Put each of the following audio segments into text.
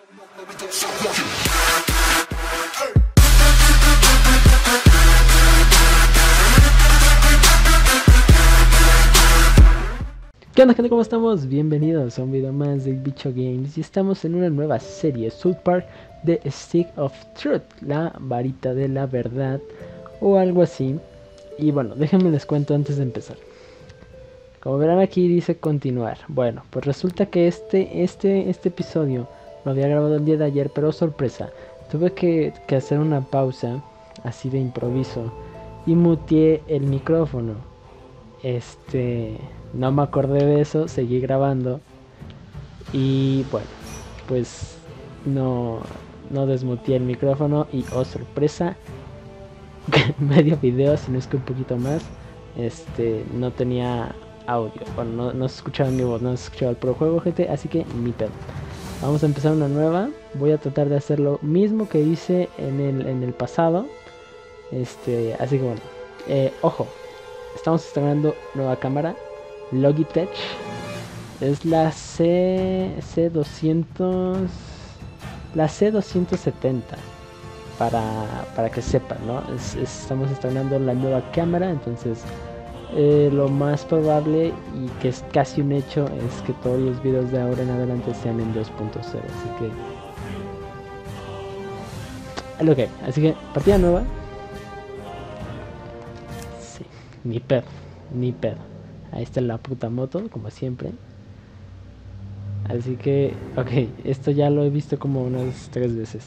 ¿Qué onda, gente? ¿Cómo estamos? Bienvenidos a un video más de Bicho Games. Y estamos en una nueva serie, South Park The Stick of Truth, la varita de la verdad o algo así. Y bueno, déjenme les cuento antes de empezar. Como verán aquí dice continuar. Bueno, pues resulta que este episodio lo había grabado el día de ayer, pero sorpresa, tuve que hacer una pausa así de improviso y muteé el micrófono. No me acordé de eso, seguí grabando y bueno, pues no desmuteé el micrófono y oh sorpresa, medio video, si no es que un poquito más, no tenía audio, bueno, no se escuchaba mi voz, no se escuchaba el puro juego, gente, así que ni pedo. Vamos a empezar una nueva, voy a tratar de hacer lo mismo que hice en el pasado, así que bueno, ojo, estamos estrenando nueva cámara, Logitech, es la C200, la C270, para que sepan, ¿no? Estamos estrenando la nueva cámara, entonces lo más probable y que es casi un hecho es que todos los videos de ahora en adelante sean en 2.0, así que partida nueva. Sí, ni pedo. Ahí está la puta moto, como siempre. Así que, ok, esto ya lo he visto como unas 3 veces.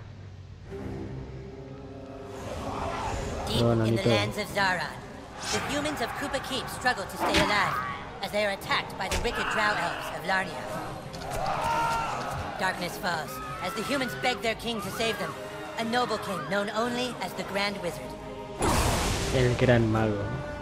Deep in the lands of Zaron, the humans of Kupa Keep struggle to stay alive as they are attacked by the wicked drow elves of Larnia. Darkness falls as the humans beg their king to save them, a noble king known only as the Grand Wizard. El gran mago.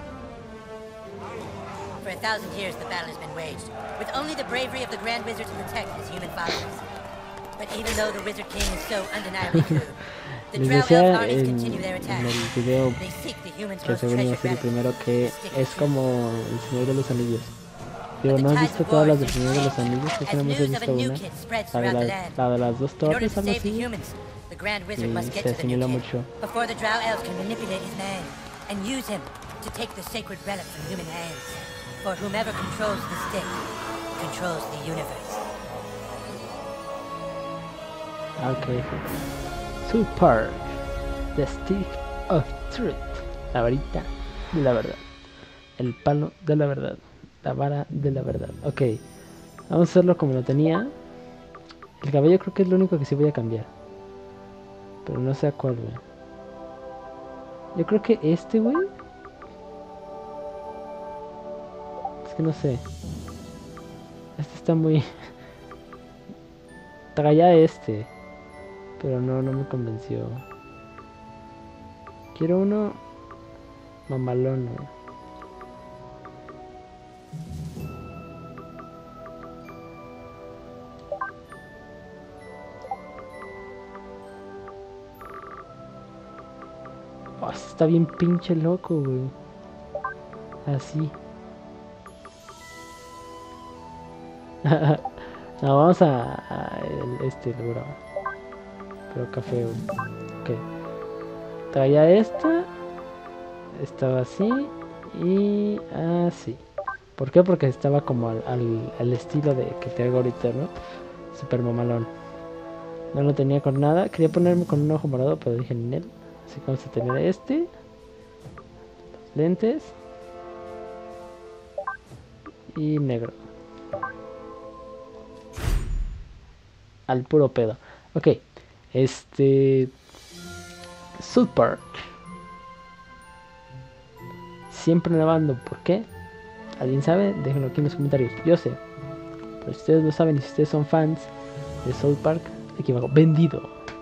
For 1,000 years the battle has been waged, with only the bravery of the Grand Wizard to protect his human followers. But even though the Wizard King is so undeniably true, the drow elf armies continue their attack. They seek the humans' most treasured relics, primero que es como el Señor de los Anillos. Digo, ¿no has visto todas las del Señor de los Anillos? Creo que no hemos visto una. La de las dos torres, algo así. The Grand Wizard must get Se to the new asimila kid mucho. before the drow elves can manipulate his mind and use him to take the sacred relic from human hands. For whomever controls the stick controls the universe. Ok. South Park The Stick of Truth, la varita de la verdad, el palo de la verdad, la vara de la verdad. Ok, vamos a hacerlo como lo tenía. El cabello creo que es lo único que sí voy a cambiar, pero no sé a cuál, güey. Yo creo que güey. Es que no sé. Está muy... Traía pero no me convenció. Quiero uno mamalón, güey. Oh, está bien pinche loco, güey. Así. No, vamos a logrado. Pero café, güey. Ok. Traía estaba así y así. ¿Por qué? Porque estaba como al estilo de que traigo ahorita, ¿no? Super mamalón. No lo tenía con nada. Quería ponerme con un ojo morado, pero dije en él. Así que vamos a tener lentes y negro. Al puro pedo. Ok. South Park. Siempre nevando. ¿Por qué? ¿Alguien sabe? Déjenlo aquí en los comentarios. Yo sé. Pero si ustedes lo saben y si ustedes son fans de South Park, aquí abajo. Vendido.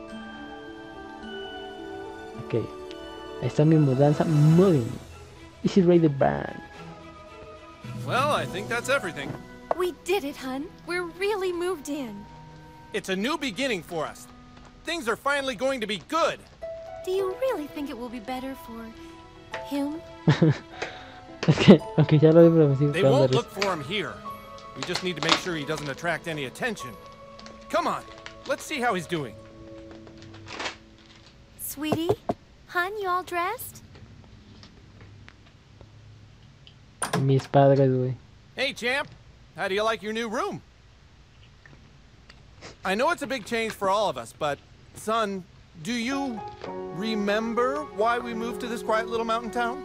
Ok. Ahí está mi mudanza. Moving. Easy Raider Band. Well, I think that's everything. We did it, hun. We're really moved in. It's a new beginning for us. Things are finally going to be good. Do you really think it will be better for him? Es que, aunque ya lo he prometido. They won't look for him here. We just need to make sure he doesn't attract any attention. Come on, Let's see how he's doing. Sweetie? Hun, you all dressed? Mis padres, güey. Hey, champ. How do you like your new room? I know it's a big change for all of us, but, son, do you remember why we moved to this quiet little mountain town?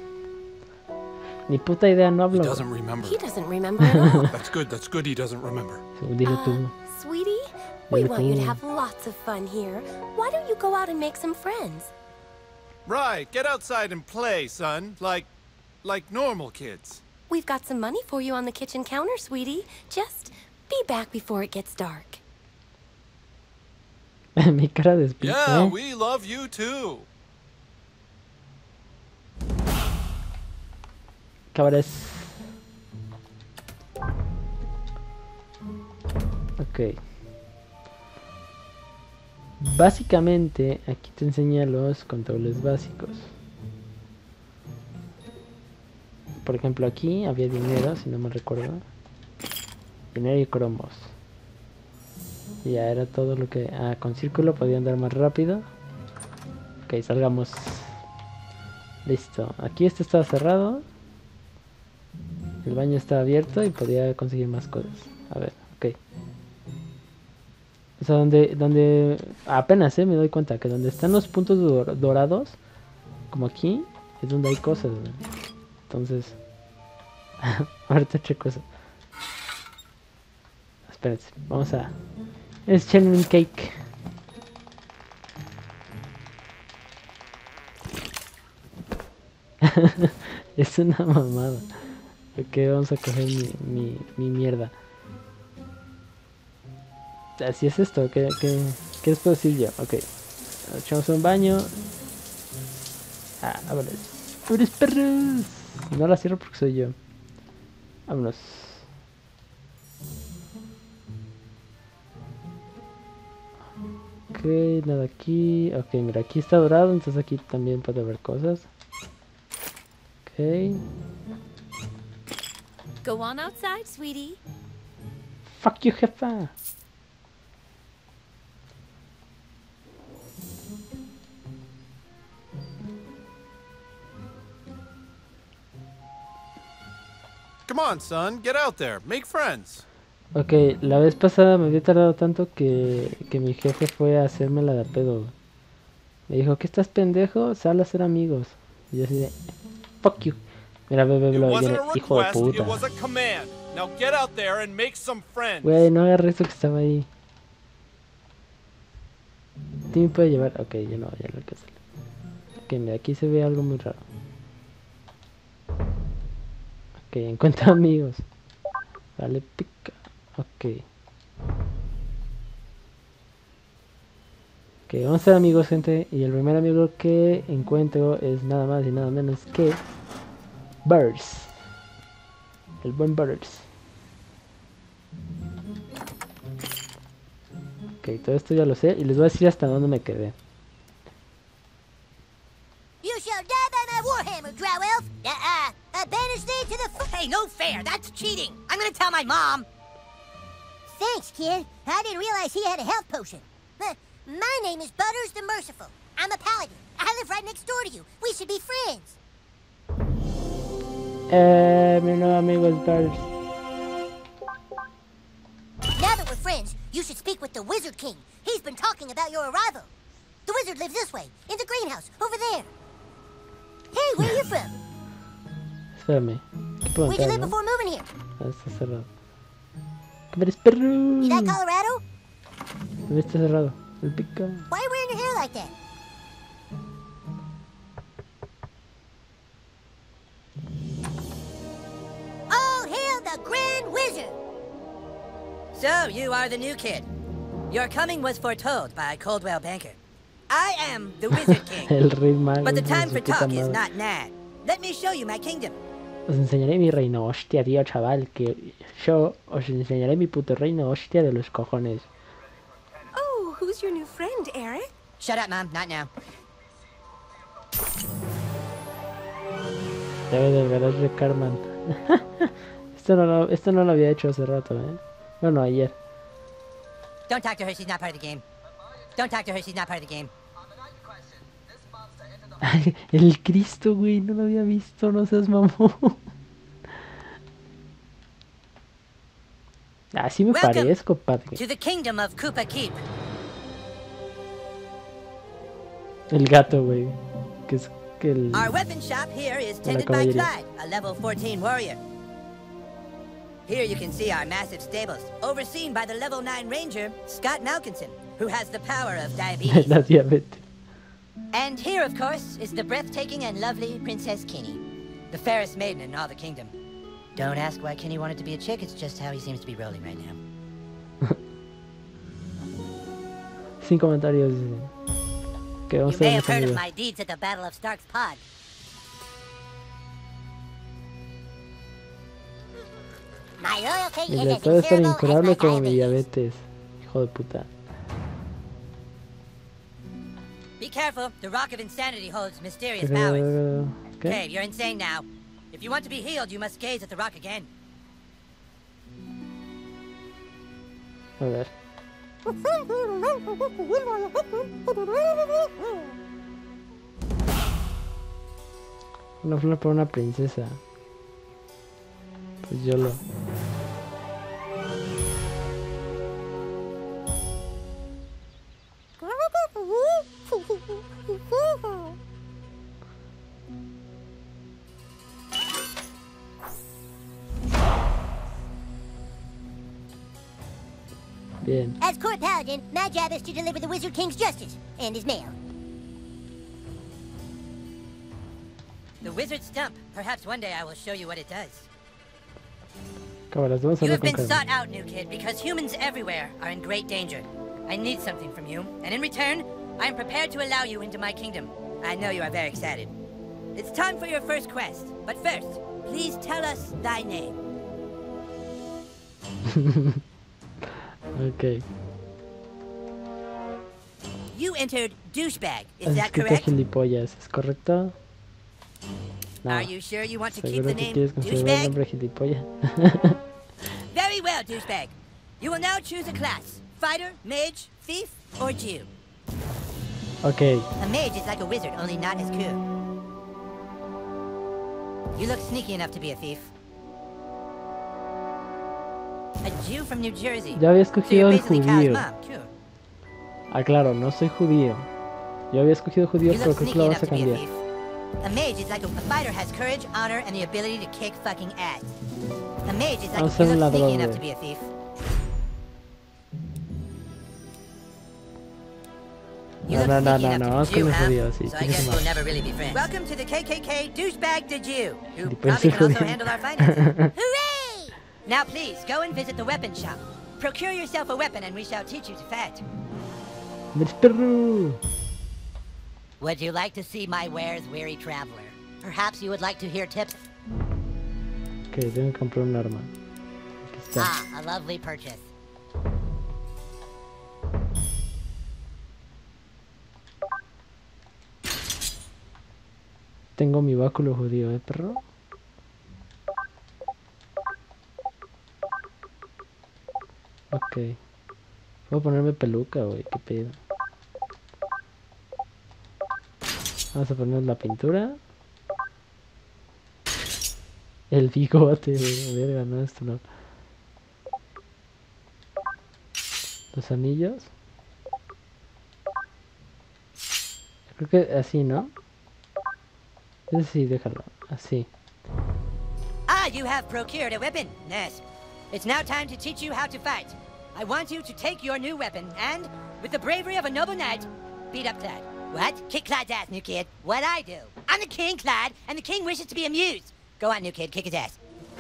Ni puta idea, no He hablo. doesn't remember. He doesn't remember at all. That's good he doesn't remember. Dile tú. Sweetie, we Dile want you to tú. have lots of fun here. Why don't you go out and make some friends? Right, get outside and play, son. Like normal kids. We've got some money for you on the kitchen counter, sweetie. Just be back before it gets dark. Mi cara de espíritu. Yeah, we love you too. Cabres. Ok. Básicamente, aquí te enseña los controles básicos. Por ejemplo, aquí había dinero, si no me recuerdo. Dinero y cromos. Y ya era todo lo que... Ah, con círculo podía andar más rápido. Ok, salgamos. Listo. Aquí este estaba cerrado. El baño estaba abierto y podía conseguir más cosas. A ver, ok. O sea, donde apenas me doy cuenta que donde están los puntos dorados, como aquí, es donde hay cosas, ¿no? Entonces, ahorita checo eso. Espérense, vamos a... Es Challenge Cake. Es una mamada. Ok, vamos a coger mi mierda. Así es esto, ¿qué es posible? Ok, echamos un baño. Ah, vámonos. ¡Pobres perros! No la cierro porque soy yo. Vámonos. Ok, nada aquí. Ok, mira, aquí está dorado, entonces aquí también puede haber cosas. Ok. Go on outside, sweetie. Fuck you, jefa. Come on, son, get out there, make friends. Ok, la vez pasada me había tardado tanto que mi jefe fue a hacerme la de pedo. Me dijo, ¿qué estás pendejo? Sal a ser amigos. Y yo así de, fuck you. Mira, bebé, It wasn't a hijo de request, it puta. was a command. Now get out there and make some friends. Güey, no agarré eso que estaba ahí. ¿Tú me puede llevar? Ok, ya no que hacer. Ok, mira, aquí se ve algo muy raro. Ok, encuentra amigos. Vale, pica. Ok. Ok, vamos a ser amigos, gente. Y el primer amigo que encuentro es nada más y nada menos que Birds. El buen Birds. Ok, todo esto ya lo sé y les voy a decir hasta dónde me quedé. You shall die by my warhammer, Drow Elf. Banish thee to the Hey, no fair! That's cheating! I'm gonna tell my mom! Thanks, kid. I didn't realize he had a health potion. My name is Butters the Merciful. I'm a paladin. I live right next door to you. We should be friends. Mi nuevo amigo es Birds. Now that we're friends, you should speak with the Wizard King. He's been talking about your arrival. The wizard lives this way, in the greenhouse, over there. Hey, where are you from? Espérame. ¿Qué puedo Where'd you entrar, live no? before moving here? Ah, está cerrado. ¿Qué eres, perro? You that Colorado? Está cerrado. El pica. Why are you wearing your hair like that? All hail the Grand Wizard! So, you are the new kid. Your coming was foretold by Coldwell Banker. I am the Wizard King. El rey mago. But the hijo de time su for puta talk is madre. not now. Let me show you my kingdom. Os enseñaré mi reino, hostia, tío, chaval. Que yo os enseñaré mi puto reino, hostia, de los cojones. Oh, who's your new friend, Eric? Shut up, Mom. Not now. Llave del garage de Carman. Esto no lo había hecho hace rato, ¿eh? Bueno, ayer. Don't talk to her, she's not part of the game. Don't talk to her, she's not part of the game. El Cristo, güey, no lo había visto, no seas mamón. Así me parezco, padre. To the kingdom of Koopa Keep. El gato, güey. Que es que el... Our weapon shop here is tended by Clyde, a level 14 warrior. Here you can see our massive stables, overseen by the level 9 ranger, Scott Malkinson, who has the power of diabetes. La diabetes. And here, of course, is the breathtaking and lovely Princess Kinney, the fairest maiden in all the kingdom. Don't ask why Kinney wanted to be a chick, it's just how he seems to be rolling right now. Sin comentarios. Que You vamos may a have heard of ver. my deeds at the Battle of Stark's Pod. My loyalty Mira, is as puede estar considerable as incurable my como mi diabetes. diabetes. Hijo de puta. Be careful, the Rock of Insanity holds mysterious powers. ¿Qué? Okay, you're insane now. If you want to be healed, you must gaze at the rock again. A ver. Una flor para una princesa. Pues yo lo... Bien. As court paladin, my job is to deliver the Wizard King's justice and his mail. The wizard stump. Perhaps one day I will show you what it does. Cámaras, vamos a You hablar have con been calma. sought out, new kid, because humans everywhere are in great danger. I need something from you, and in return, I am prepared to allow you into my kingdom. I know you are very excited. It's time for your first quest, but first, please tell us thy name. Ok. You entered douchebag, is Has that escrito correct? gilipollas, ¿es correcto? No. Are you sure you want to keep ¿Seguro the que name quieres conservar el douchebag? nombre gilipollas? Very well, douchebag. You will now choose a class. Fighter, mage, thief, or Jew. Ok. A mage is like a wizard, only not as cool. You look sneaky enough to be a thief. A Jew from New Jersey. Ya había So escogido you're el basically Kyle's judío. mom, too. Ah, claro, no soy judío. Yo había escogido judío, You pero look creo que sneaky lo enough vas a to be a cambiar. thief. A mage is like a fighter has courage, honor, and the ability to kick fucking ass. A mage is like Vamos a ser you un look sneaky ladrón, enough güey. to be a thief. You No, look no, no, sneaky no, enough no, to vamos be con Jew, el huh? judío, sí. So I chingue guess su we'll madre. never really be friends. Welcome to the KKK douchebag the Jew, who Y puede probably ser can also judío. handle our finances. Hooray! Now please, go and visit the weapon shop. Procure yourself a weapon and we shall teach you to fight. ¡Eres perro! Would you like to see my wares, weary traveler? Perhaps you would like to hear tips. Ok, tengo que comprar un arma. Aquí está. Ah, a lovely purchase. Tengo mi báculo judío, perro? Ok. Voy a ponerme peluca, güey, qué pedo. Vamos a poner la pintura. El bigote, güey. Verga, no, esto no. Los anillos. Creo que así, ¿no? Ese sí, déjalo. Así. Ah, you have procured a weapon. Yes. It's now time to teach you how to fight. I want you to take your new weapon and, with the bravery of a noble knight, beat up Clyde. What? Kick Clyde's ass, new kid. What I do? I'm the king, Clyde, and the king wishes to be amused. Go on, new kid, kick his ass.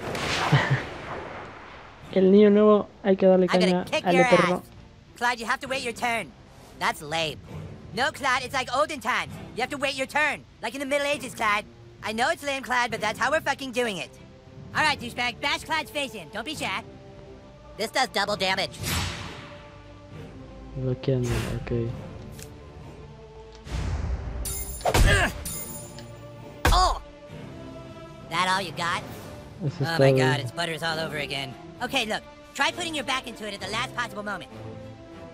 El niño nuevo, hay que darle I'm caña gonna kick al your perro. ass. Clyde, you have to wait your turn. That's lame. No, Clyde, it's like olden times. You have to wait your turn. Like in the Middle Ages, Clyde. I know it's lame, Clyde, but that's how we're fucking doing it. All right, douchebag, bash Clyde's face in. Don't be shy. This does double damage. Bloqueando, ok. Oh! That all you got? Eso es Oh my todo. god, it's butters all over again. Okay, look. Try putting your back into it at the last possible moment.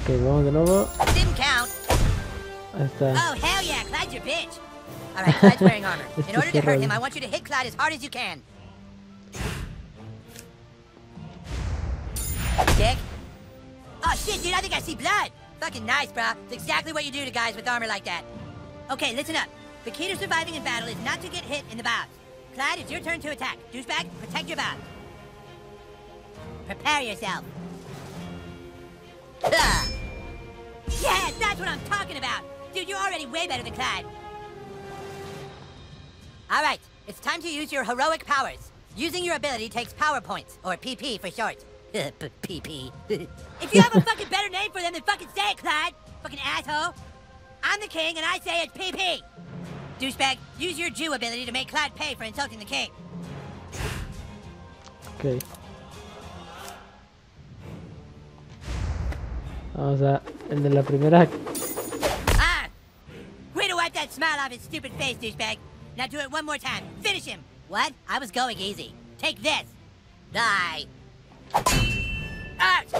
Ok, vamos de nuevo. Didn't count. Ahí está. Oh, hell yeah, Clyde's your bitch. All right, Clyde's wearing armor. In order to hurt cerrado. him, I want you to hit Clyde as hard as you can. Dick. Oh, shit, dude, I think I see blood. Fucking nice, bro. It's exactly what you do to guys with armor like that. Okay, listen up. The key to surviving in battle is not to get hit in the bows. Clyde, it's your turn to attack. Douchebag, protect your bows. Prepare yourself. Ugh. Yeah, that's what I'm talking about. Dude, you're already way better than Clyde. All right, it's time to use your heroic powers. Using your ability takes power points, or PP for short. PP. If you have a fucking better name for them, then fucking say it, Clyde. Fucking asshole. I'm the king, and I say it's PP. Douchebag, use your Jew ability to make Clyde pay for insulting the king. Ok. Vamos a... El de la primera... Ah! Way to wipe that smile off his stupid face, douchebag. Now do it one more time. Finish him. What? I was going easy. Take this. Die. Out!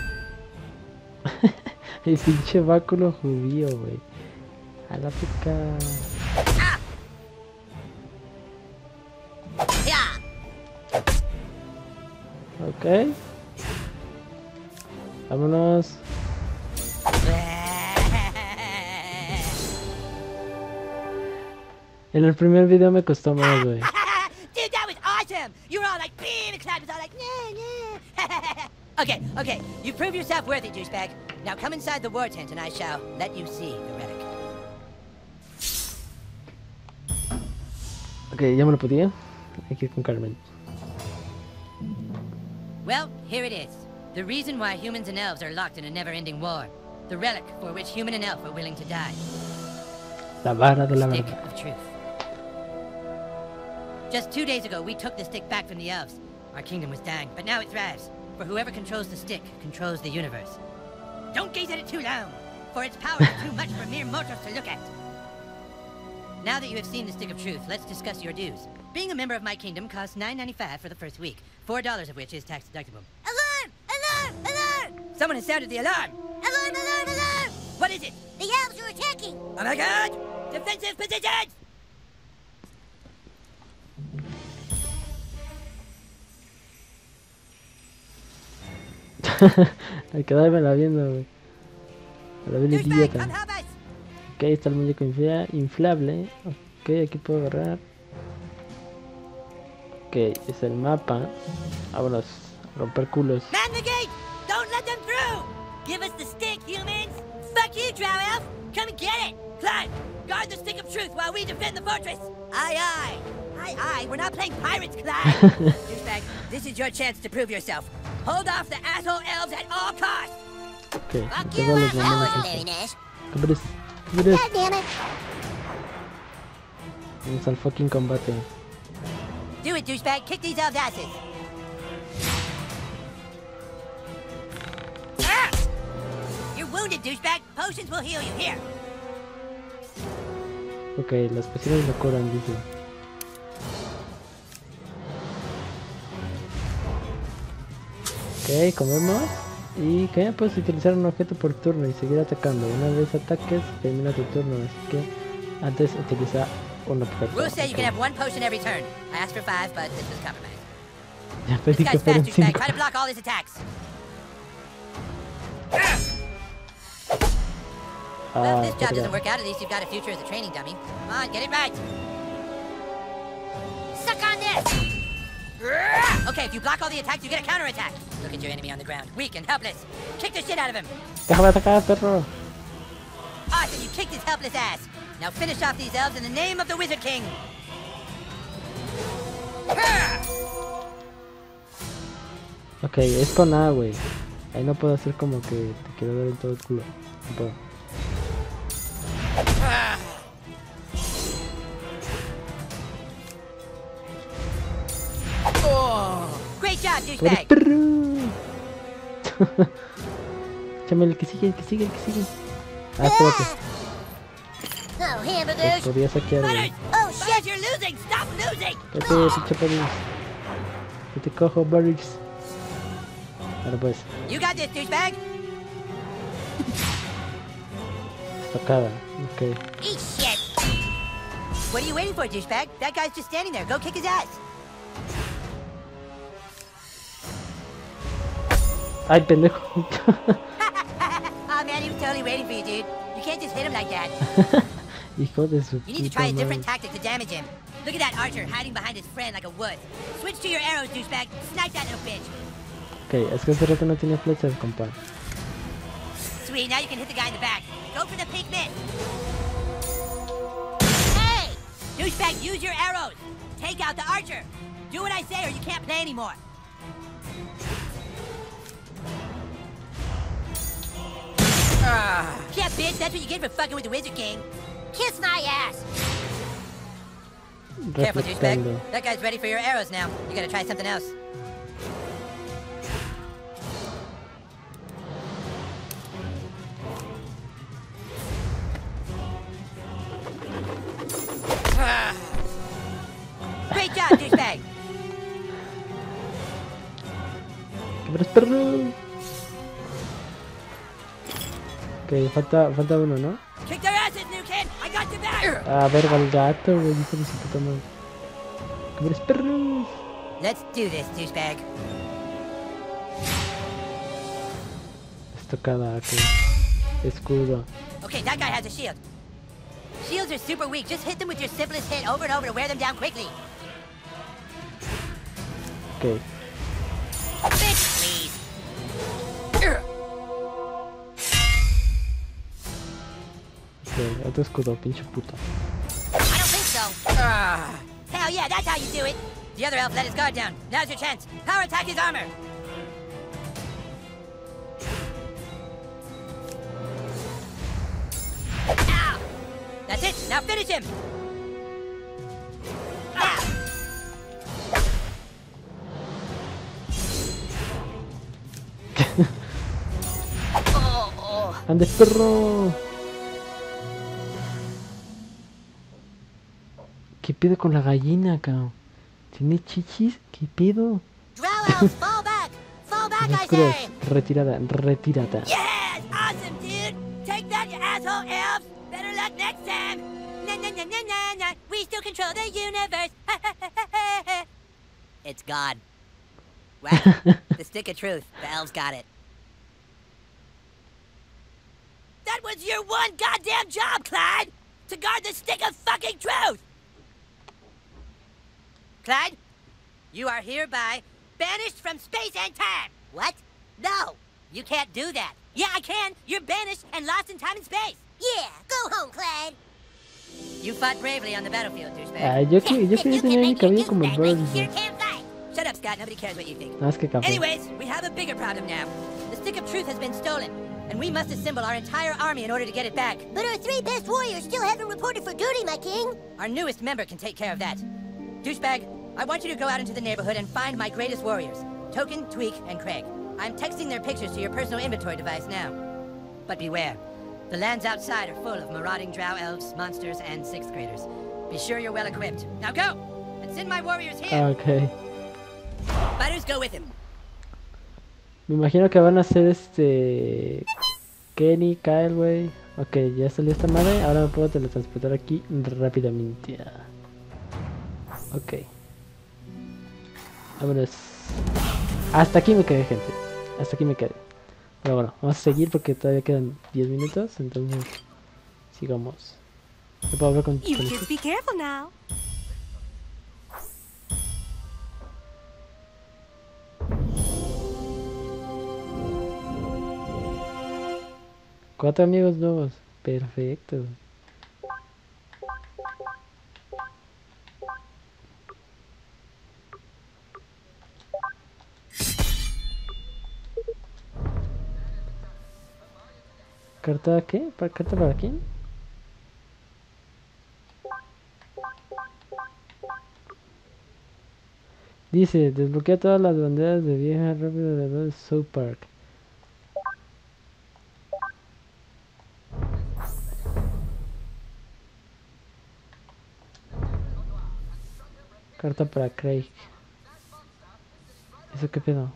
El pinche báculo judío, güey. A la pica. Ah! Yeah. Ok. Vámonos. En el primer video me costó más, güey. Dude, that was awesome! You were all like, beam, and Clyde was all like, nah, nah. Okay, okay, you proved yourself worthy, douchebag. Now come inside the war tent and I shall let you see the relic. Ok, ya me lo podía. Hay que ir con Carmen. Well, here it is. The reason why humans and elves are locked in a never-ending war. The relic for which human and elf are willing to die. La vara de la Stick verdad. of truth. Just 2 days ago, we took the stick back from the elves. Our kingdom was dying, but now it thrives. For whoever controls the stick controls the universe. Don't gaze at it too long, for its power is too much for mere mortals to look at. Now that you have seen the stick of truth, let's discuss your dues. Being a member of my kingdom costs $9.95 for the first week, $4 of which is tax deductible. Alarm! Alarm! Alarm! Someone has sounded the alarm! Alarm! Alarm! Alarm! What is it? The elves are attacking! Oh my god! Defensive positions! Hay que dármela viendo, güey. La vi Douchebag, idiota. come help us! Ok, está el muñeco inflable. Ok, aquí puedo agarrar. Ok, es el mapa. Vámonos, romper culos. Man the gate! Don't let them through! Give us the stick, humans! Fuck you, Drow Elf! Come and get it! Clyde, guard the stick of truth while we defend the fortress! Aye, aye! Aye, aye, we're not playing pirates, Clyde! Douchebag, this is your chance to prove yourself. Hold off the asshole elves at all costs! Ok, Fuck te you, vale, that wasn't very nice. God damn it. Vamos al fucking combate. Do it, douchebag! Kick these elves' asses! Ah! You're wounded, douchebag! Potions will heal you. Here! Ok, las pociones me curan, dice. Ok, comemos. Y que puedes utilizar un objeto por turno y seguir atacando. Una vez ataques, termina tu turno. Así que antes utiliza un objeto. Rules say you Ok. can have one potion every turn. I asked for 5, but this was compromised. Ya This pedí que guy's fueran fast, douchebag. 5. Try to block all his attacks. Well, if this job doesn't work out, at least you've got a future as a training dummy. Come on, get it right. Suck on this! Okay, if you block all the attacks, you get a counterattack. Look at your enemy on the ground, weak and helpless. Kick the shit out of him. Déjame atacar, perro. Awesome, you kicked his helpless ass. Now finish off these elves in the name of the Wizard King. Ok, es con A, güey. Ahí no puedo hacer como que te quiero dar en todo el culo. No puedo. Great job, ¡Eres douchebag. perro! Échame el que sigue, el que sigue, el que sigue. Ah, espérate. Oh, Te hamburgers! podía saquear, güey. Butters! Oh, Butters, shit! you're losing! Stop losing! Espérate, pinche Paris. Que te cojo, Paris. Ahora pues. You got this, douchebag. Estocada, ok. Eat shit! What are you waiting for, douchebag? That guy's just standing there. Go kick his ass. Ay, pendejo. Oh man, he was totally waiting for you, dude. You can't just hit him like that. Hijo de su You need to puta try a madre. different tactic to damage him. Look at that archer hiding behind his friend like a wood. Switch to your arrows, douchebag. Snipe that little bitch. Ok, es que hace rato no tenía flechas, compa. Sweet, now you can hit the guy in the back. Go for the pink mitt. Hey! Douchebag, use your arrows. Take out the archer. Do what I say or you can't play anymore. Yeah, bitch, that's what you get for fucking with the Wizard King. Kiss my ass. Careful, douchebag. Reflectando. That guy's ready for your arrows now. You gotta try something else. Great job, douchebag. ¡Cabras, perro! Ok, falta uno, ¿no? Kick their asses, new kid. I got your back. A ver, va el gato, güey, hijo de su puta madre. ¡Cabras, perros! Let's do this, douchebag. Estocada, ok. Escudo. Okay, that guy has a shield. Shields are super weak. Just hit them with your simplest hit over and over to wear them down quickly. Ok. Bitch, please. Ok, otro escudo, pinche puta. I don't think so. Hell yeah, that's how you do it. The other elf let his guard down. Now's your chance. Power attack his armor. Ow! That's it. Now finish him. Ah! ¡Ande, perro! ¿Qué pedo con la gallina, cabrón? ¿Tiene chichis? ¿Qué pedo? Drow elves, fall back. Fall back, I Oscuros, say. retirada, retirada. Yes! Awesome, dude! Take that, you asshole elves! Better luck next time! Na na na na na na! We still control the universe! It's gone. What? The stick of truth. The elves got it. That was your one goddamn job, Clyde! To guard the stick of fucking truth! Clyde, you are hereby banished from space and time! What? No! You can't do that. Yeah, I can! You're banished and lost in time and space! Yeah, go home, Clyde. You fought bravely on the battlefield, douchebag. Ay, yo quería tener mi cabello como el Bird. Sure can't fight. Shut up, Scott. Nobody cares what you think. Nada más que café. Anyways, we have a bigger problem now. The Stick of Truth has been stolen, and we must assemble our entire army in order to get it back. But our 3 best warriors still haven't reported for duty, my king. Our newest member can take care of that. Douchebag, I want you to go out into the neighborhood and find my greatest warriors, Token, Tweak, and Craig. I'm texting their pictures to your personal inventory device now. But beware. The lands outside are full of marauding drow elves, monsters, and 6th graders. Be sure you're well equipped. Now go! And send my warriors here! Ok. Fighters, go with him. Me imagino que van a ser Kenny, Kyle, güey. Ok, ya salió esta madre. Ahora me puedo teletransportar aquí rápidamente. Ok. Vámonos. Hasta aquí me quedé, gente. Hasta aquí me quedé. Pero bueno, vamos a seguir porque todavía quedan 10 minutos. Entonces, sigamos. ¿No puedo hablar con You con- kids be careful now. Cuatro amigos nuevos. Perfecto. ¿Carta qué? ¿Carta para quién? Dice, desbloquea todas las banderas de vieja rápido de South Park. Carta para Craig. ¿Eso qué pedo?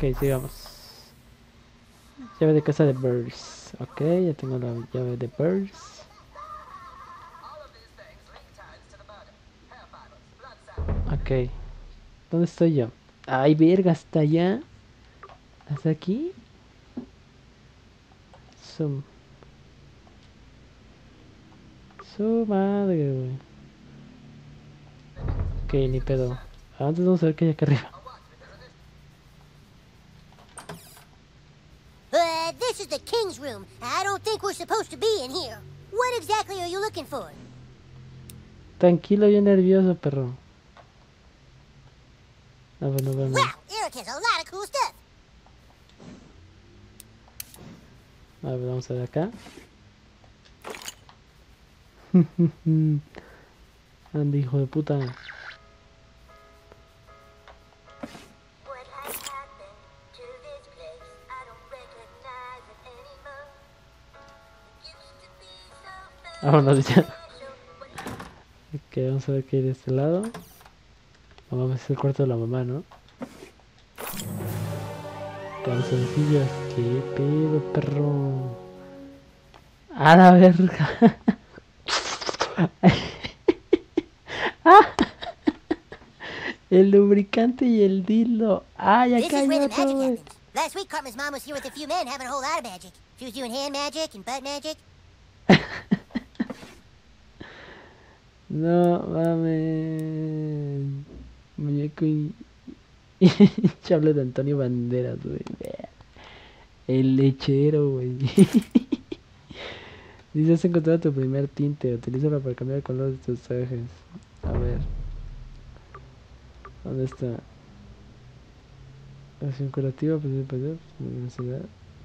Ok, sigamos. Llave de casa de Birds. Ok, ya tengo la llave de Birds. Ok. ¿Dónde estoy yo? Ay, verga, hasta allá. ¿Hasta aquí? Su madre, güey. Ok, ni pedo. Antes vamos a ver qué hay acá arriba. This is the king's room. I don't think we're supposed to be in here. What exactly are you looking for? Tranquilo, yo nervioso, perro. A ver, no veo Wow, nada. Eric has a lot of cool stuff. A ver, vamos a ver acá. Anda, hijo de puta. What has happened to this place? I don't recognize it anymore. It used to be so Vámonos ya. special. Ok, vamos a ver qué hay de este lado. Vamos a ver el cuarto de la mamá, ¿no? Calzoncillos. ¿Qué pedo, perro? A la verga. El lubricante y el dildo. Ay, This acá is hay where the otro, magic güey. happens. Last week, Cartman's mom was here with a few men having a whole lot of magic. She was doing hand magic and butt magic. No mames. Muñeco y chable de Antonio Banderas, güey. El lechero, güey. Dice, has encontrado tu primer tinte. Utilízalo para cambiar el color de tus trajes. A ver. ¿Dónde está? Acción curativa, velocidad.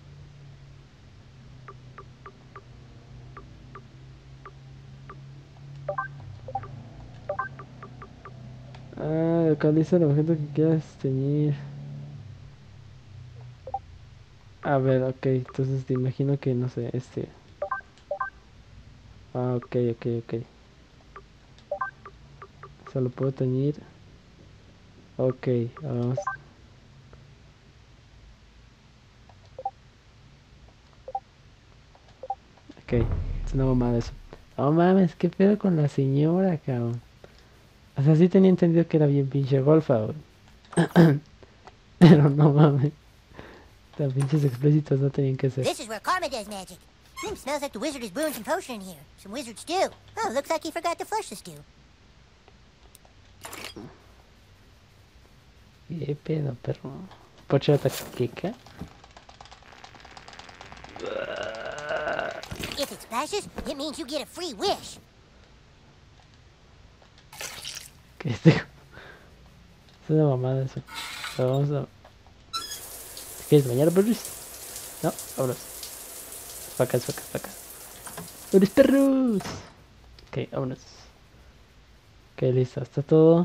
Ah, localiza el objeto que quieras teñir. A ver, ok, entonces te imagino que, no sé, este. Ah, ok. Solo puedo teñir. Ok, vamos. Ok, es una mamada eso. Oh mames, qué pedo con la señora, cabrón. O sea, sí tenía entendido que era bien pinche golfa, güey. Pero no mames. Tan pinches explícitos no tenían que ser. This is where Cartman does magic. Smells like the wizard is brewing some potion in here. Some wizard stew. Oh, looks like he forgot to flush the stew. Qué pedo, perro. Pochota kika. If it splashes, it means you get a free wish. Que este. Es una mamada eso. Pero vamos a. ¿Quieres bañar, perros? No, vámonos. Es para acá. ¡Unos perros! Ok, vámonos. Ok, listo, está todo.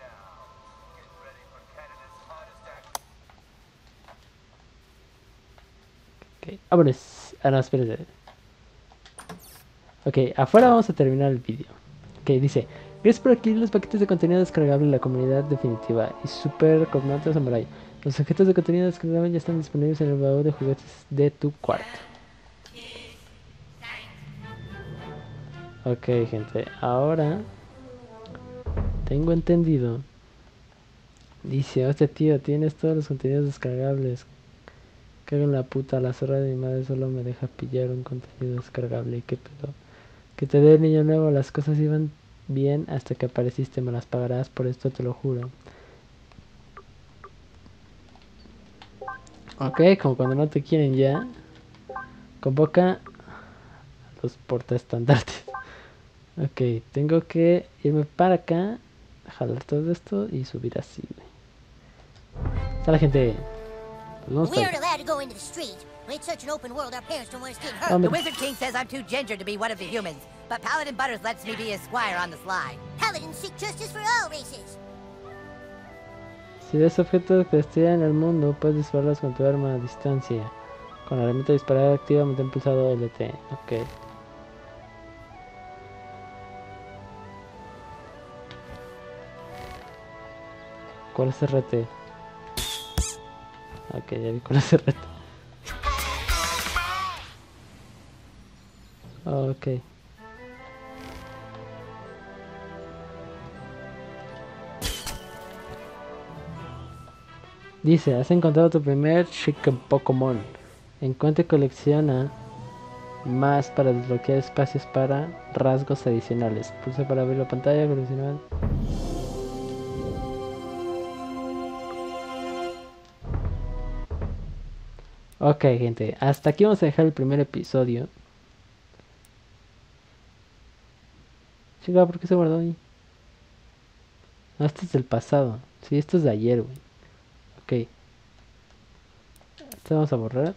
Ok, vámonos. Ah, no, espérate. Ok, afuera vamos a terminar el vídeo. Ok, dice: gracias por adquirir los paquetes de contenido descargable en la comunidad definitiva y Super Cognato Samurai. Los objetos de contenido descargable ya están disponibles en el baúl de juguetes de tu cuarto. Ok, gente, ahora tengo entendido. Dice: este tío, tienes todos los contenidos descargables. Cago en la puta, la zorra de mi madre solo me deja pillar un contenido descargable. ¿Qué pedo? Que te dé el niño nuevo, las cosas iban bien hasta que apareciste, me las pagarás por esto, te lo juro. Ok, como cuando no te quieren ya. Convoca a los portaestandartes. Ok, tengo que irme para acá, jalar todo esto y subir así, güey. Está la gente. Pues vamos We para aren't allá. allowed to go into the street. When it's such an open world, our parents don't want us getting hurt. Hombre. The Wizard King says I'm too ginger to be one of the humans, but Paladin Butters lets me be his squire on the sly. Paladins seek justice for all races. Si ves objetos que estén en el mundo, puedes dispararlos con tu arma a distancia. Con la herramienta de disparar activa, mantén pulsado LT. Ok. ¿Cuál es RT? Ok, ya vi cuál es el reto. Ok. Dice, has encontrado tu primer Chicken Pokémon. Encuentra y colecciona más para desbloquear espacios para rasgos adicionales. Pulsa para abrir la pantalla, coleccionar. Ok, gente, hasta aquí vamos a dejar el primer episodio. Chica, ¿por qué se guardó ahí? No, esto es del pasado. Sí, esto es de ayer, güey. Ok. Esto vamos a borrar.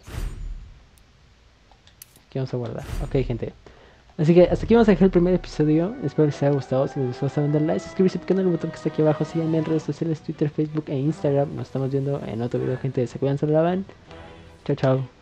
Aquí vamos a guardar. Ok, gente. Así que hasta aquí vamos a dejar el primer episodio. Espero les haya gustado. Si les gustó, saben darle like, suscribirse al canal, el botón que está aquí abajo. Síganme en redes sociales, Twitter, Facebook e Instagram. Nos estamos viendo en otro video, gente. Se cuidan, se lavan. Chao, chao.